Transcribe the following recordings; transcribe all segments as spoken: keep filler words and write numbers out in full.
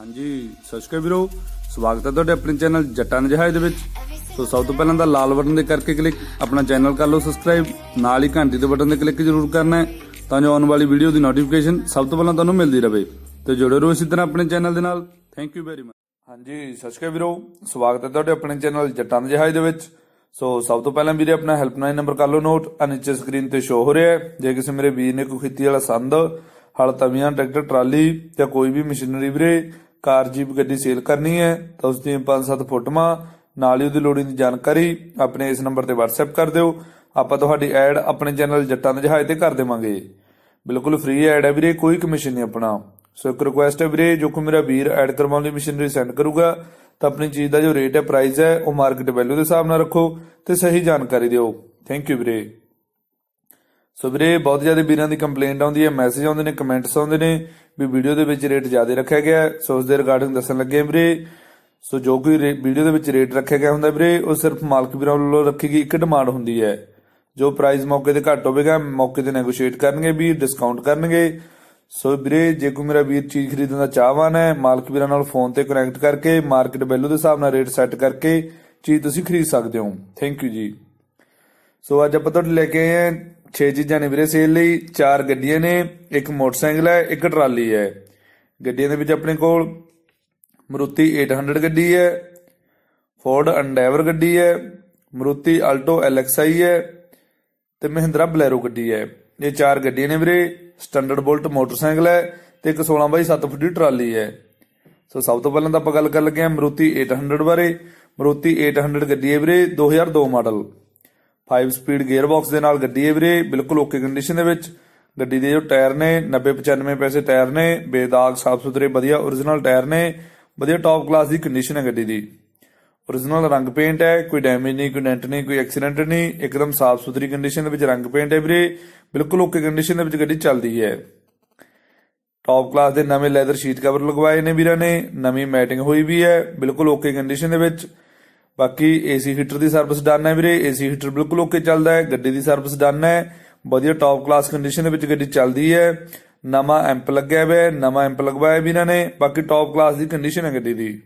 हाँ जी सत श्री अकाल वीरो, स्वागत है तुहाडे अपने चैनल जट्टां दे जहाज दे विच। तो सब तो पहलां तां लाल बटन दे करके क्लिक अपना चैनल कर लो सबसक्राइब, नाल ही घंटी दे बटन दे क्लिक जरूर करना है तां जो आने वाली वीडियो की नोटिफिकेशन सब तो पहलां तुहानूं मिलदी रहे। तो जुड़े रहो इसी तरह अपने चैनल दे नाल। Thank you very much. हाँ जी सत श्री अकाल वीरो, स्वागत है तुहाडे अपने चैनल जट्टां दे जहाज दे विच। सो सब तो पहलां वीरे अपना हैल्पलाइन नंबर कर लो नोट, आ नीचे स्क्रीन ते शो हो रहा है। जे किसी मेरे वीर ने कोई खेती वाला संद, हल तवियां, ट्रैक्टर, ट्राली या कोई भी मशीनरी वीरे कार जीप गड्डी सेल करनी है तो उसकी पांच सत्त फोटोआं नाल ही उहदी लोड़ींदी जानकारी अपने इस नंबर ते व्हाट्सएप कर दिओ। आपां तुहाडी ऐड अपने चैनल जट्टां दे जहाज ते कर देवांगे। बिल्कुल फ्री ऐड है वीरे, कोई कमीशन नहीं अपना। सो एक रिक्वेस्ट है वीरे, जो कोई मेरा वीर ऐड करवाउण लई मशीनरी सेंड करूगा तो अपनी चीज़ का जो रेट है, प्राइस है, वह मार्केट वैल्यू के हिसाब नाल रखो तो सही जानकारी दिओ। थैंक यू वीरे। सो वीरे बहुत ज्यादा वीरां दी कंप्लेंट आउंदी है, मैसेज आउंदे ने, कमेंट्स आउंदे ने भी वीडियो दे विच रेट ज्यादा रखा गया है। सो उस दे रिगार्डिंग दस्सण लगे वीरे। सो जो कोई वीडियो दे विच रेट रखा गया हुंदा वीरे, वो सिर्फ मालक वीरां वल्लों रखी गई एक डिमांड हुंदी है। जो प्राइस मौके ते घट होवेगा मौके ते नैगोशिएट करनगे भी, डिस्काउंट करनगे। सो वीरे जे कोई मेरा वीर चीज़ खरीदण दा चाहवान है, मालक वीरां नाल फोन ते कनैक्ट करके मार्केट वैल्यू के हिसाब नाल रेट सैट करके चीज़ तुसीं खरीद सकदे हो। थैंक यू जी। सो अज आपां तुहाडे लैके आए हैं छे चीज़ां ने वीरे सेल लई। चार गड्डियां ने, एक मोटरसाइकिल है, एक ट्राली है। गड्डियां दे विच अपने कोल मरुति एट हंड्रड गड्डी है, फोर्ड एंडेवर गड्डी है, Maruti Alto L X I है ते महिंद्रा बलैरो गड्डी है। ये चार गड्डियां ने वीरे। स्टैंडर्ड बुलट मोटरसाइकिल है ते एक सोलह बाई सत्त फुट की ट्राली है। सो सब तो पहलां तां आपां गल कर लगे हां मरुति एट हंड्रड बारे। मरुति एट हंड्रड गड्डी है वीरे, दो हज़ार दो model, five speed gear box के नाल गड्डी है वीरे, बिल्कुल ओके कंडीशन दे विच। गड्डी दे जो टायर ने नब्बे पचानवे पैसे टायर ने, बेदाग साफ सुथरे वधिया ओरिजिनल टायर ने, वधिया टॉप क्लास की कंडीशन है गड्डी दी। ओरिजिनल रंग पेंट है, कोई डैमेज नहीं, कोई डेंट नहीं, कोई एक्सीडेंट नहीं, एकदम साफ सुथरी कंडीशन दे विच रंग पेंट है वीरे, बिल्कुल ओके कंडीशन दे विच गड्डी चलदी है। टॉप क्लास के नवे लैदर शीट कवर लगवाए ने वीरां ने, नवी मैटिंग हुई भी है, बिल्कुल ओके कंडीशन दे विच। बाकी एसी हीटर की सर्विस डन है वीरे, एसी हीटर बिल्कुल ओके चलता है। गड्डी की सर्विस डन है, वधिया टॉप क्लास कंडीशन दे विच गड्डी चलदी है। नवा एंप लग्या हुआ है, नवा एंप लगवाया वीरां ने। बाकी टॉप क्लास की कंडीशन है गड्डी दी,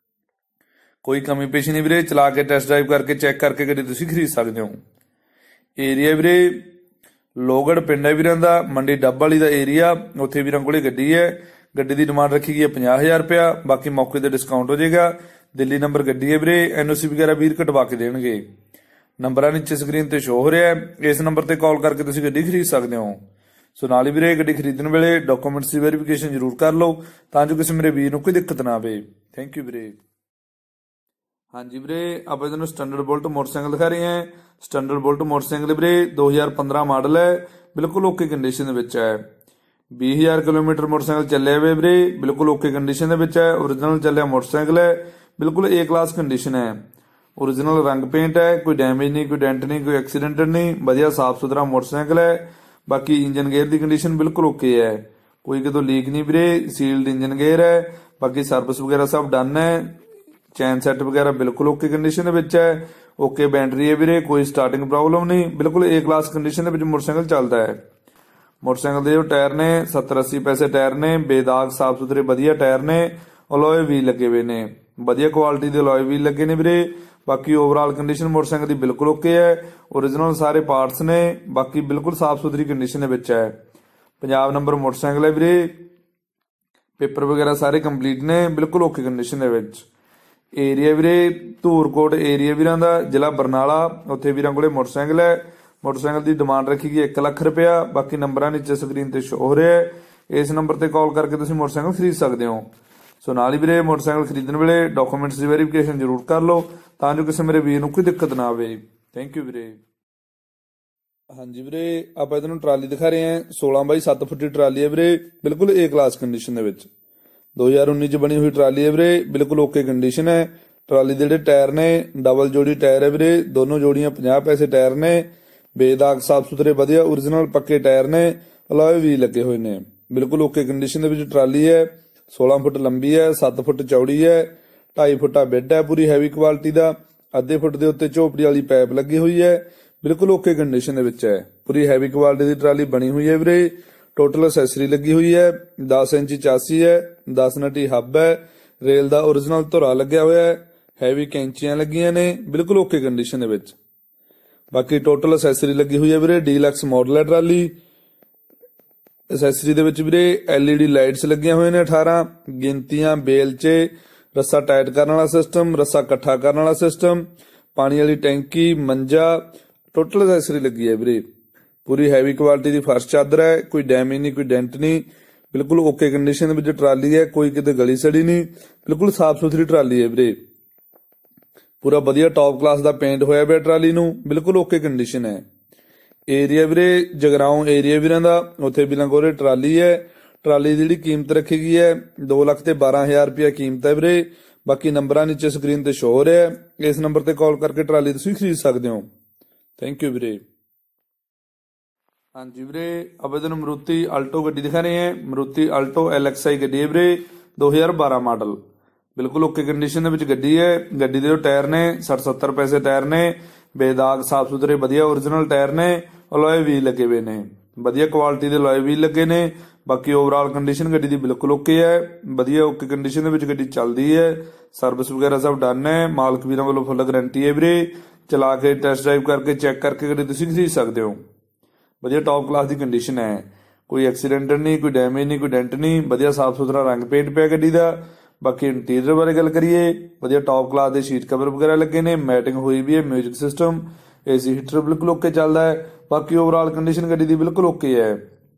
कोई कमी पेशी नहीं वीरे। चला के टेस्ट ड्राइव करके चैक करके गड्डी तुसीं खरीद सकदे हो। एरिया वीरे लोगड़ पिंड है वीरां दा, मंडी डब वाली दा एरिया, उत्थे वीरां कोले गड्डी है। गड्डी की डिमांड रखी गई है पचास हज़ार रुपया, बाकी मौके ते डिस्काउंट हो जाएगा। दिल्ली नंबर गड्डी है वीरे, एनओसी वगैरह वीर कटवा के देणगे। नंबर नीचे स्क्रीन ते शो हो रहा है, इस नंबर ते कॉल करके तुसीं गड्डी खरीद सकदे हो। सो नाल ही वीरे गड्डी खरीदण वेले डॉक्यूमेंट्स की वेरीफिकेशन जरूर कर लो तां जो किसी मेरे वीर नूं कोई दिक्कत ना आवे। थैंक यू वीरे। हाँ जी वीरे, आप इधर स्टैंडर्ड बुलट मोटरसाइकिल दिखा रहे हैं। स्टैंडर्ड बुलट मोटरसाइकिल वीरे दो हज़ार पंद्रह मॉडल है, बिल्कुल ओके कंडीशन दे विच है। बीस हज़ार किलोमीटर मोटरसाइकिल चलिया वे वीरे, बिल्कुल ओके कंडीशन दे विच है। ओरिजिनल चलिया मोटरसाइकिल है, बिल्कुल ए क्लास कंडीशन है। ओरिजिनल रंग पेंट है, कोई डैमेज नहीं, कोई डेंट नहीं, कोई एक्सीडेंट नहीं, वधिया साफ सुथरा मोटरसाइकिल है। बाकी इंजन गेयर की कंडीशन बिल्कुल ओके है, कोई कितों लीक नहीं वीरे, सील्ड इंजन गेयर है। बाकी सर्विस वगैरह सब डन है, चैन सैट वगैरह बिल्कुल ओके कंडीशन दे विच है। ओके बैटरी है वीरे, कोई स्टार्टिंग प्रॉब्लम नहीं, बिल्कुल ए क्लास कंडीशन दे विच मोटरसाइकिल चलता है। मोटरसाइकिल के जो टायर ने सत्तर अस्सी पैसे टायर ने, बेदाग साफ सुथरे वधिया टायर ने, अलॉय व्हील लगे हुए ने, वधिया क्वालिटी के अलॉय व्हील लगे ने वीरे। बाकी ओवरऑल कंडीशन मोटरसाइकिल की बिल्कुल ओके है, ओरिजिनल सारे पार्ट्स ने, बाकी बिल्कुल साफ सुथरी कंडीशन दे विच है। पंजाब नंबर मोटरसाइकिल है वीरे, पेपर वगैरह सारे कंप्लीट ने, बिल्कुल ओके कंडीशन दे विच। एरिया वीरे धूरकोट एरिया वीरां दा, जिला बरनाला, उत्थे वीरां कोले मोटरसाइकिल है। मोटरसाइकिल की डिमांड रखी गई एक लख रुपया, बाकी नंबर नीचे स्क्रीन ते शो हो रहा है, इस नंबर ते कॉल करके तुसीं मोटरसाइकिल खरीद सकते हो। सो नाल ही वीरे मोटरसाइकिल खरीदण वेले डॉक्यूमेंट्स की वेरीफिकेशन जरूर कर लो तां जो किसी मेरे वीर नूं कोई दिक्कत ना आवे। थैंक यू वीरे। हाँ जी वीरे, आप इधर ट्राली दिखा रहे हैं, सोलह बाई सत्त फुट की ट्राली है वीरे, बिल्कुल ए क्लास कंडीशन दे विच। दो हज़ार उन्नीस च बनी हुई ट्राली है वीरे, बिल्कुल ओके कंडीशन है। ट्राली के जिहड़े टायर ने डबल जोड़ी टायर है वीरे, दोनों जोड़ियां पचास पैसे टायर ने, बेदाग साफ सुथरे वधिया ओरिजिनल पक्के टायर ने, अलॉय भी लगे हुए ने, बिल्कुल ओके कंडीशन दे विच ट्राली है। सोलह फुट लंबी है, सत्त फुट चौड़ी है, ढाई फुटा बेड है, पूरी हैवी क्वालिटी का। अद्धे फुट के उत्ते झोपड़ी वाली पैप लगी हुई है, बिल्कुल ओके कंडीशन दे विच है। पूरी हैवी क्वालिटी की ट्राली बनी हुई है वीरे। टोटल असैसरी लगी हुई है, दस इंची चासी है, दस नटी हब है, रेल का ओरिजिनल धुरा लग्या होया है, हैवी कैंचियां लगियां ने, बिल्कुल ओके कंडीशन दे विच। बाकी टोटल असैसरी लगी हुई है वीरे, डीलक्स मॉडल है ट्राली। असैसरी दे विच वीरे एलईडी लाइट्स लगियां हुए ने अठारह, गिनतियां, बेलचे, रस्सा टाइट करने वाला सिस्टम, रस्सा कट्ठा करने वाला सिस्टम, पानी वाली टैंकी, मंजा, टोटल असैसरी लगी है वीरे। पूरी हैवी क्वालिटी की फर्श चादर है, कोई डैमेज नहीं, कोई डेंट नहीं, बिल्कुल ओके कंडीशन में ट्राली है, कोई किते गली सड़ी नहीं, बिल्कुल साफ सुथरी ट्राली है वीरे। पूरा वधिया टॉप क्लास का पेंट होया पिया ट्राली नूं, बिल्कुल ओके कंडीशन है। एरिया वीरे जगराओं एरिया वीरां दा, उत्थे बिलां कोरे ट्राली है। ट्राली की जिहड़ी कीमत रखी गई है दो लख ते बारह हजार रुपया कीमत है वीरे। बाकी नंबर नीचे स्क्रीन ते शो हो रहा है, इस नंबर ते कॉल करके ट्राली तुसीं खरीद सकते हो। थैंक यू वीरे। हाँ जी वीरे, अब इधर मारुति अल्टो गड्डी दिखा रहे हैं। Maruti Alto L X I गड्डी है वीरे, दो हजार बारह मॉडल, बिल्कुल ओके कंडीशन दे विच गड्डी है। गड्डी दे टायर ने सठ सत्तर पैसे टायर ने, बेदाग साफ सुथरे वधिया ओरिजिनल टायर ने, अलॉय व्हील लगे हुए ने, वधिया क्वालिटी दे अलॉय व्हील लगे ने। बाकी ओवरऑल कंडीशन गड्डी दी बिल्कुल ओके है, वधिया ओके कंडीशन दे विच गड्डी चलदी है। सर्विस वगैरह सब डन है, मालक वीरां वालों फुल गारंटी है वीरे। चला के टेस्ट ड्राइव करके चैक करके गड्डी तुसीं खरीद सकते हो। वधिया टॉप क्लास की कंडीशन है, कोई एक्सीडेंट नहीं, कोई डैमेज नहीं, कोई डेंट नहीं, वधिया साफ सुथरा रंग पेंट पिया गड्डी दा। बाकी इंटीरियर बारे गल करिए, वधिया टॉप क्लास के शीट कवर वगैरह लगे ने, मैटिंग हुई भी है, म्यूजिक सिस्टम, एसी हीटर बिल्कुल ओके चलता है। बाकी ओवरऑल कंडीशन गड्डी दी बिल्कुल ओके है।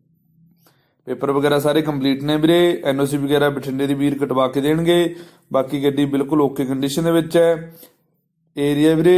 पेपर वगैरह सारे कंप्लीट ने वीरे, एनओसी वगैरह बठिंडे दी वीर कटवा के देणगे। बाकी गड्डी बिल्कुल ओके कंडीशन दे विच है। एरिया वीरे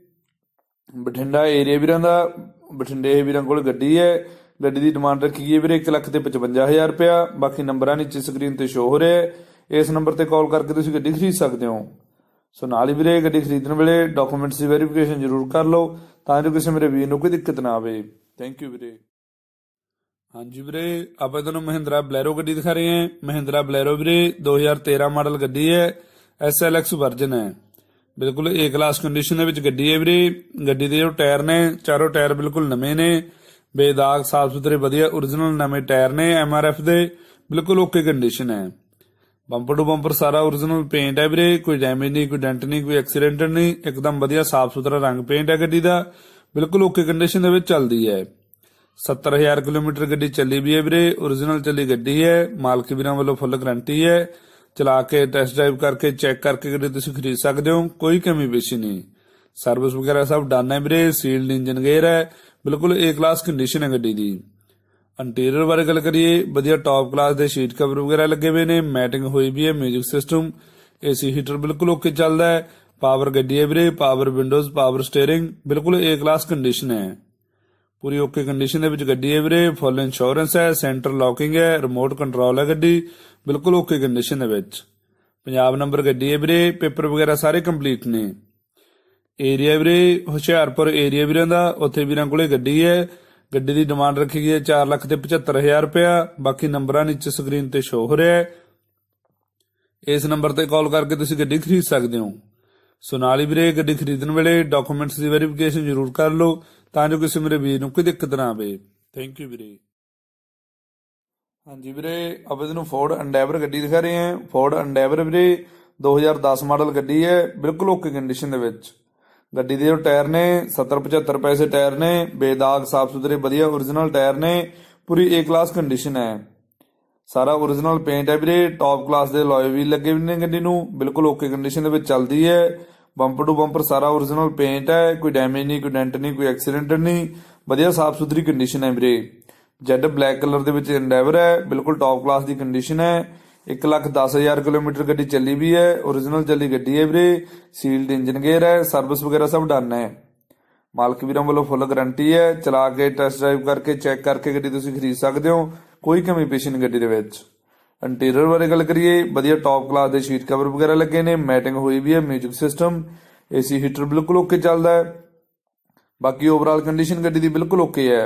बठिंडा एरिया वीरां दा, बठिंडे वीरां कोल गड्डी है। गड्डी की डिमांड रखी गई वीरे एक लख ते पचवंजा हजार रुपया। बाकी नंबर नीचे स्क्रीन ते शो हो रहा है, इस नंबर ते कॉल करके तुसीं गड्डी खरीद सकते हो। सो नाल ही वीरे गड्डी खरीदण वेले डॉक्यूमेंट्स की वेरीफिकेशन जरूर कर लो, तां जो किसी मेरे वीर नूं कोई दिक्कत ना आवे। थैंक यू वीरे। हाँ जी वीरे, आप तुहानूं महिंद्रा बलैरो गड्डी दिखा रहे हैं। महिंद्रा बलैरो वीरे दो हजार तेरह मॉडल गड्डी है, एस एल एक्स वर्जन है, बिल्कुल ए क्लास कंडीशन दे विच गड्डी है वीरे। गड्डी दे जो टायर ने चारों टायर बिल्कुल नवे ने, बेदाग साफ सुथरे वधिया ओरिजिनल नवे टायर ने, एम आर एफ दे, बिल्कुल ओके कंडीशन है। बंपर टू बंपर सारा ओरिजिनल पेंट है वीरे, कोई डैमेज नहीं, कोई डेंट नहीं, कोई एक्सीडेंट नहीं, एकदम वधिया साफ सुथरा रंग पेंट है गड्डी दा, बिल्कुल ओके कंडीशन दे विच चलदी है। सत्तर हजार किलोमीटर गड्डी चली भी है वीरे, ओरिजिनल चली गड्डी है, मालक वीरां वालों फुल गारंटी है। चला के टेस्ट ड्राइव करके चैक करके गड्डी तुसीं खरीद सकते हो, कोई कमी पेशी नहीं। सर्विस वगैरह सब डन है वीरे, सील्ड इंजन गेयर है, बिल्कुल ए क्लास कंडीशन है गड्डी दी। इंटीरियर बारे गल करिए, वधिया टॉप क्लास के शीट कवर वगैरह लगे हुए ने, मैटिंग हुई भी है, म्यूजिक सिस्टम, एसी हीटर बिल्कुल ओके चलता है। पावर गड्डी है वीरे, पावर विंडोज, पावर स्टेयरिंग, बिल्कुल ए क्लास कंडीशन है। पूरी ओके कंडीशन दे विच गड्डी है वीरे, फुल इंश्योरेंस है, सेंटर लॉकिंग है, रिमोट कंट्रोल है गड्डी, बिल्कुल ओके कंडीशन दे विच। पंजाब नंबर गड्डी है वीरे, पेपर वगैरह सारे कंप्लीट ने। एरिया वीरे हुशियारपुर एरिया वीरां दा, उत्थे वीरां कोले गड्डी है। गड्डी की डिमांड रखी गई है चार लख ते पचहत्तर हजार रुपया। बाकी नंबर नीचे स्क्रीन ते शो हो रहा है, इस नंबर ते कॉल करके तुसीं गड्डी खरीद सकते हो। सो नाल ही वीरे गड्डी खरीदण वेले डॉक्यूमेंट्स की वेरीफिकेशन जरूर कर लो, तां जो किसी मेरे वीर नूं कोई दिक्कत ना आवे। थैंक यू वीरे। हाँ जी वीरे, अब इहनूं फोर्ड एंडेवर गड्डी दिखा रहे हैं। फोर्ड एंडेवर वीरे दो हजार दस मॉडल गड्डी है, बिल्कुल ओके कंडीशन दे विच। गड्डी के जो टायर ने सत्तर पचहत्तर पैसे टायर ने, बेदाग साफ सुथरे वधिया ओरिजिनल टायर ने, पूरी ए क्लास कंडीशन है। सारा ओरिजिनल पेंट है वीरे, टॉप क्लास के अलॉय व्हील लगे हुए ने गड्डी नूं, बिल्कुल ओके कंडीशन दे विच चलदी है। बंपर टू बंपर सारा ओरिजिनल पेंट है, कोई डैमेज नहीं, कोई डेंट नहीं, कोई एक्सीडेंट नहीं, वधिया साफ सुथरी कंडीशन है वीरे। जेड ब्लैक कलर दे विच एंडेवर है, बिल्कुल टॉप क्लास की कंडीशन है। एक लख दस हजार किलोमीटर गड्डी चली भी है, ओरिजिनल चली गड्डी है वीरे, सील्ड इंजन गेयर है, सर्विस वगैरह सब डन है। मालक वीरां वालों फुल गारंटी है। चला के टेस्ट ड्राइव करके चैक करके गड्डी तुसीं खरीद सकते हो, कोई कमी पेशी नहीं गड्डी दे विच। इंटीरियर बारे गल करिए, वधिया टॉप क्लास के शीट कवर वगैरह लगे ने, मैटिंग हुई भी है, म्यूजिक सिस्टम, एसी हीटर बिल्कुल ओके चलता है। बाकी ओवरऑल कंडीशन गड्डी दी बिल्कुल ओके है।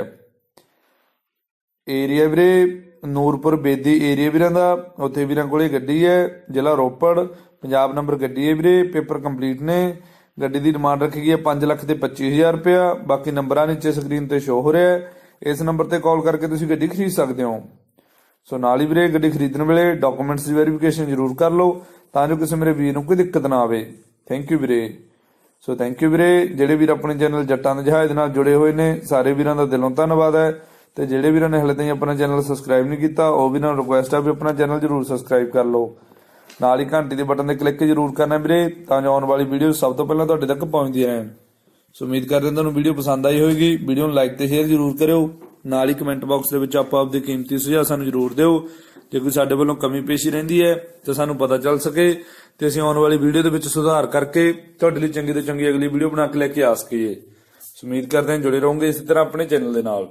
एरिया वीरे नूरपुर बेदी एरिया वीरां दा, उत्थे वीरां कोले गड्डी है, जिला रोपड़, पंजाब नंबर गड्डी है वीरे, पेपर कंप्लीट ने। गड्डी की डिमांड रखी गई है पांच लख ते पच्ची हजार रुपया। बाकी नंबर नीचे स्क्रीन ते शो हो रहा है, इस नंबर ते कॉल करके तुसीं गड्डी खरीद सकते हो। सो नाल ही वीरे गड्डी खरीदण वेले डॉक्यूमेंट्स की वेरीफिकेशन जरूर कर लो तां जो किसी मेरे वीर नूं कोई दिक्कत ना आवे। Thank you Veere. So thank you वीरे। ਜਿਹੜੇ ਵੀਰ ਆਪਣੇ ਚੈਨਲ ਜੱਟਾਂ ਦੇ ਜਹਾਜ਼ ਨਾਲ ਜੁੜੇ ਹੋਏ ਨੇ ਸਾਰੇ ਵੀਰਾਂ ਦਾ ਦਿਲੋਂ ਧੰਨਵਾਦ ਹੈ ਤੇ ਜਿਹੜੇ ਵੀਰਾਂ ਨੇ ਹਲੇ ਤਾਈਂ ਆਪਣਾ ਚੈਨਲ ਸਬਸਕ੍ਰਾਈਬ ਨਹੀਂ ਕੀਤਾ ਉਹ ਵੀਰਾਂ ਨੂੰ ਰਿਕੁਐਸਟ ਆ ਵੀ ਆਪਣਾ ਚੈਨਲ ਜਰੂਰ ਸਬਸਕ੍ਰਾਈਬ ਕਰ ਲਓ। ਨਾਲ ਹੀ ਘੰਟੀ ਦੇ ਬਟਨ ਤੇ ਕਲਿੱਕ ਜਰੂਰ ਕਰਨਾ ਵੀਰੇ ਤਾਂ ਜੋ ਆਉਣ ਵਾਲੀ ਵੀਡੀਓ ਸਭ ਤੋਂ ਪਹਿਲਾਂ ਤੁਹਾਡੇ ਤੱਕ ਪਹੁੰਚਦੀਆਂ ਰਹਿਣ। ਸੋ ਉਮੀਦ ਕਰਦੇ ਹਾਂ ਤੁਹਾਨੂੰ ਵੀਡੀਓ ਪਸੰਦ ਆਈ ਹੋਵੇਗੀ। ਵੀਡੀਓ ਨੂੰ ਲਾਈਕ ਤੇ ਸ਼ੇਅਰ ਜਰੂਰ ਕਰਿਓ। ਨਾਲ ਹੀ ਕਮੈਂਟ ਬਾਕਸ ਦੇ ਵਿੱਚ ਆਪੋ ਆਪਦੇ ਕੀਮਤੀ ਸੁਝਾਅ ਸਾਨੂੰ ਜਰੂਰ ਦਿਓ। ਜੇ ਕੋਈ ਸਾਡੇ ਵੱਲੋਂ ਕਮੀ ਪੇਸ਼ੀ ਰਹਿੰਦੀ ਹੈ ਤਾਂ ਸਾਨੂੰ ਪਤਾ ਚੱਲ ਸਕੇ ਤੇ ਅਸੀਂ ਆਉਣ ਵਾਲੀ ਵੀਡੀਓ ਦੇ ਵਿੱਚ ਸੁਧਾਰ ਕਰਕੇ ਤੁਹਾਡੇ ਲਈ ਚੰਗੀ ਤੋਂ ਚੰਗੀ ਅਗਲੀ ਵੀਡੀਓ ਬਣਾ ਕੇ ਲੈ ਕੇ ਆ ਸਕੀਏ। ਸੋ ਉਮੀਦ ਕਰਦੇ ਹਾਂ ਜੁੜੇ ਰਹੋਗੇ ਇਸੇ ਤਰ੍ਹਾਂ ਆਪਣੇ ਚੈਨਲ ਦੇ ਨਾਲ।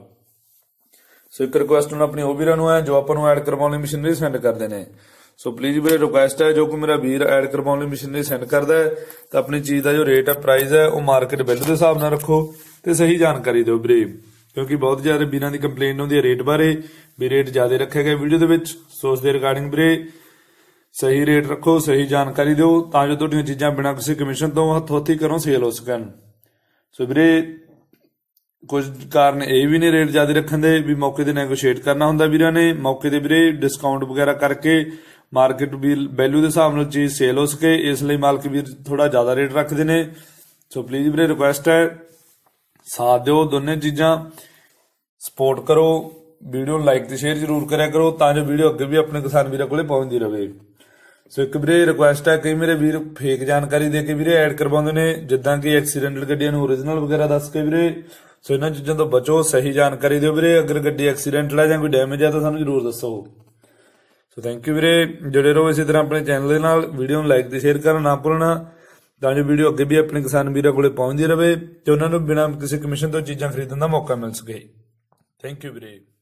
ਸੋ ਇੱਕ ਰਿਕੁਐਸਟ ਹੁਣ ਆਪਣੀ ਉਹ ਵੀਰਾਂ ਨੂੰ ਹੈ ਜੋ ਆਪਾਂ ਨੂੰ ਐਡ ਕਰਵਾਉਣ ਲਈ ਮਸ਼ੀਨਰੀ ਸੈਂਡ ਕਰਦੇ ਨੇ। ਸੋ ਪਲੀਜ਼ ਵੀਰੇ ਰਿਕੁਐਸਟ ਹੈ ਜੋ ਕੋਈ ਮੇਰਾ ਵੀਰ ਐਡ ਕਰਵਾਉਣ ਲਈ ਮਸ਼ੀਨਰੀ ਸੈਂਡ ਕਰਦਾ ਹੈ ਤਾਂ ਆਪਣੀ ਚੀਜ਼ ਦਾ ਜੋ ਰੇਟ ਹੈ ਪ੍ਰਾਈਸ ਹੈ ਉਹ ਮਾਰਕੀਟ ਵੈਲਿਊ ਦੇ ਹਿਸਾਬ ਨਾਲ ਰੱਖੋ ਤੇ ਸਹੀ ਜਾਣਕਾਰੀ ਦਿਓ ਵੀਰੇ ਕਿਉਂਕਿ ਬਹੁਤ ਜ਼ਿਆਦਾ ਵੀਰਾਂ ਦੀ ਕੰਪਲੇਂਟ ਹੁੰਦੀ ਹੈ ਰੇਟ ਬਾਰੇ ਵੀ ਰੇਟ ਜ਼ਿਆਦਾ ਰੱਖਿਆ ਗਿਆ ਵੀਡੀਓ ਦੇ ਵਿੱਚ। ਸੋ ਉਸ ਦੇ ਰਿਗਾਰਡਿੰਗ ਵੀਰੇ ਸਹੀ ਰੇਟ ਰੱਖੋ ਸਹੀ ਜਾਣਕਾਰੀ ਦਿਓ ਤਾਂ ਜੋ ਤੁਹਾਡੀਆਂ ਚੀਜ਼ਾਂ ਬਿਨਾਂ ਕਿਸੇ ਕਮਿਸ਼ਨ ਤੋਂ ਹੱਥੋਂ ਹੱਥੀ ਘਰੋਂ ਸੇਲ ਹੋ ਸਕਣ। ਸੋ ਵੀਰੇ ਕੁਝ ਕਾਰਨ ਇਹ ਵੀ ਨੇ ਰੇਟ ਜ਼ਿਆਦਾ ਰੱਖਣ ਦੇ ਵੀ ਮੌਕੇ ਤੇ ਨੈਗੋਸ਼ੀਏਟ ਕਰਨਾ ਹੁੰਦਾ ਵੀਰਾਂ ਨੇ ਮੌਕੇ ਤੇ ਵੀਰੇ ਡਿਸਕਾਊਂਟ ਵਗੈਰਾ ਕਰਕੇ ਮਾਰਕੀਟ ਵੈਲਿਊ ਦੇ ਹਿਸਾਬ ਨਾਲ ਚੀਜ਼ ਸੇਲ ਹੋ ਸਕੇ ਇਸ ਲਈ ਮਾਲਕ ਵੀਰ ਥੋੜਾ ਜ਼ਿਆਦਾ ਰੇਟ ਰੱਖਦੇ ਨੇ। ਸੋ ਪਲੀਜ਼ ਵੀਰੇ ਰਿਕੁਐਸਟ ਹੈ ਸਾਥ ਦਿਓ ਦੋਨੇ ਚੀਜ਼ਾਂ ਸਪੋਰਟ ਕਰੋ। ਵੀਡੀਓ ਨੂੰ ਲਾਈਕ ਤੇ ਸ਼ੇਅਰ ਜ਼ਰੂਰ ਕਰਿਆ ਕਰੋ ਤਾਂ ਜੋ ਵੀਡੀਓ ਅੱਗੇ ਵੀ ਆਪਣੇ ਕਿਸਾਨ ਵੀਰਾਂ ਕੋਲੇ ਪਹੁੰਚਦੀ ਰਹੇ। ਸੋ ਇੱਕ ਵੀਰੇ ਰਿਕੁਐਸਟ ਹੈ ਕਈ ਮੇਰੇ ਵੀਰ ਫੇਕ ਜਾਣਕਾਰੀ ਦੇ ਕੇ ਵੀਰੇ ਐਡ ਕਰਵਾਉਂਦੇ ਨੇ ਜਿੱਦਾਂ ਕਿ ਐਕਸੀਡੈਂਟਲ ਗੱਡੀਆਂ ਨੂੰ ਓਰੀਜਨਲ ਵਗੈਰਾ ਦੱਸ ਕੇ ਵੀਰੇ। ਸੋ ਇਹਨਾਂ ਚੀਜ਼ਾਂ ਤੋਂ ਬਚੋ ਸਹੀ ਜਾਣਕਾਰੀ ਦਿਓ ਵੀਰੇ। ਅਗਰ ਗੱਡੀ ਐਕਸੀਡੈਂਟਲ ਹੈ ਜਾਂ ਕੋਈ ਡੈਮੇਜ ਹੈ ਤਾਂ ਸਾਨੂੰ ਜ਼ਰੂਰ ਦੱਸੋ। ਸੋ ਥੈਂਕ ਯੂ ਵੀਰੇ। ਜੁੜੇ ਰਹੋ ਇਸੇ ਤਰ੍ਹਾਂ ਆਪਣੇ ਚੈਨਲ ਦੇ ਨਾਲ। ਵੀਡੀਓ ਨੂੰ ਲਾਈਕ ਤੇ ਸ਼ੇਅਰ ਕਰਨਾ ਨਾ ਭੁੱਲਣਾ ਤਾਂ ਜੋ ਵੀਡੀਓ ਅੱਗੇ ਵੀ ਆਪਣੇ ਕਿਸਾਨ ਵੀਰਾਂ ਕੋਲੇ ਪਹੁੰਚਦੀ ਰਹੇ ਤੇ ਉਹਨਾਂ ਨੂੰ ਬਿਨਾਂ ਕਿਸੇ ਕਮਿਸ਼ਨ ਤੋਂ ਚੀਜ਼ਾਂ ਖਰੀਦਣ ਦਾ ਮੌਕਾ ਮਿਲ ਸਕੇ। ਥੈਂਕ ਯੂ ਵੀਰੇ।